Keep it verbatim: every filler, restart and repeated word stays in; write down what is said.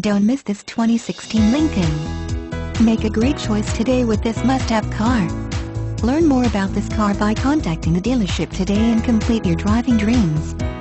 Don't miss this twenty sixteen Lincoln. Make a great choice today with this must-have car. Learn more about this car by contacting the dealership today and complete your driving dreams.